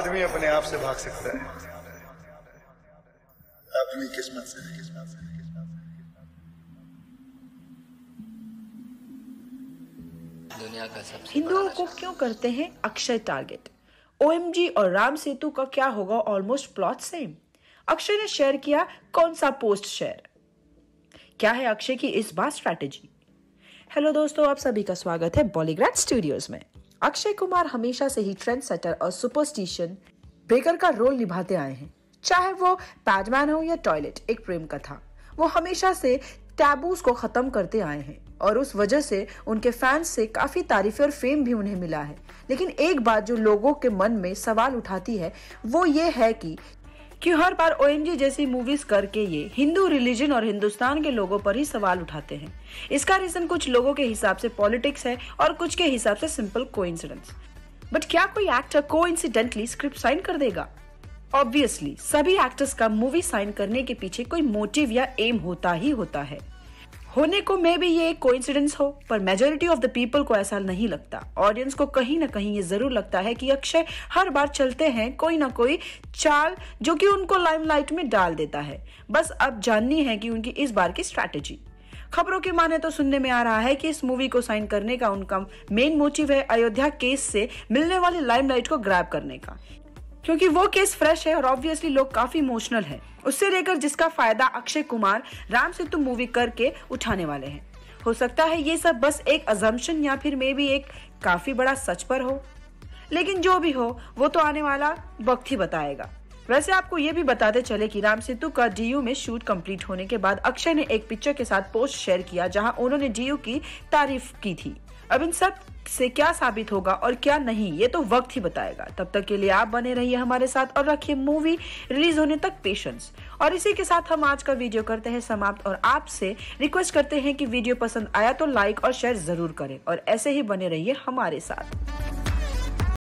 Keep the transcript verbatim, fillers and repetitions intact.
आदमी अपने आप से भाग सकता है, अपनी किस्मत से नहीं। किस्मत से दुनिया का सबसे हिंदुओं को क्यों करते हैं अक्षय टारगेट? ओएमजी और राम सेतु का क्या होगा ऑलमोस्ट प्लॉट सेम? अक्षय ने शेयर किया कौन सा पोस्ट शेयर? क्या है अक्षय की इस बार स्ट्रैटेजी? हेलो दोस्तों, आप सभी का स्वागत है बॉलीग्राड स्टूडियोज में। अक्षय कुमार हमेशा से ही ट्रेंड सेटर और सुपरस्टिशन ब्रेकर का रोल निभाते आए हैं। चाहे वो पैडमैन हो या टॉयलेट एक प्रेम कथा, वो हमेशा से टैबूज को खत्म करते आए हैं और उस वजह से उनके फैंस से काफी तारीफें और फेम भी उन्हें मिला है। लेकिन एक बात जो लोगों के मन में सवाल उठाती है वो ये है कि क्यों हर बार ओएमजी जैसी मूवीज करके ये हिंदू रिलीजन और हिंदुस्तान के लोगों पर ही सवाल उठाते हैं। इसका रीजन कुछ लोगों के हिसाब से पॉलिटिक्स है और कुछ के हिसाब से सिंपल कोइंसिडेंस। बट क्या कोई एक्टर कोइंसिडेंटली स्क्रिप्ट साइन कर देगा? ऑब्वियसली सभी एक्टर्स का मूवी साइन करने के पीछे कोई मोटिव या एम होता ही होता है। होने को मे भी ये एक कोइंसिडेंस हो, पर मेजॉरिटी ऑफ द पीपल को ऐसा नहीं लगता। ऑडियंस को कहीं ना कहीं ये जरूर लगता है कि अक्षय हर बार चलते हैं कोई ना कोई चाल जो कि उनको लाइमलाइट में डाल देता है। बस अब जाननी है कि उनकी इस बार की स्ट्रैटेजी। खबरों की माने तो सुनने में आ रहा है कि इस मूवी को साइन करने का उनका मेन मोटिव है अयोध्या केस से मिलने वाली लाइमलाइट को ग्रैब करने का, क्योंकि वो केस फ्रेश है और ऑब्वियसली लोग काफी इमोशनल हैं उससे लेकर, जिसका फायदा अक्षय कुमार राम सेतु मूवी करके उठाने वाले हैं। हो सकता है ये सब बस एक अजम्पशन या फिर मे भी एक काफी बड़ा सच पर हो, लेकिन जो भी हो वो तो आने वाला वक्त ही बताएगा। वैसे आपको ये भी बताते चले कि राम सेतु का डीयू में शूट कंप्लीट होने के बाद अक्षय ने एक पिक्चर के साथ पोस्ट शेयर किया जहां उन्होंने डीयू की तारीफ की थी। अब इन सब से क्या साबित होगा और क्या नहीं ये तो वक्त ही बताएगा। तब तक के लिए आप बने रहिए हमारे साथ और रखिए मूवी रिलीज होने तक पेशेंस। और इसी के साथ हम आज का वीडियो करते हैं समाप्त और आपसे रिक्वेस्ट करते हैं कि वीडियो पसंद आया तो लाइक और शेयर जरूर करें और ऐसे ही बने रहिए हमारे साथ।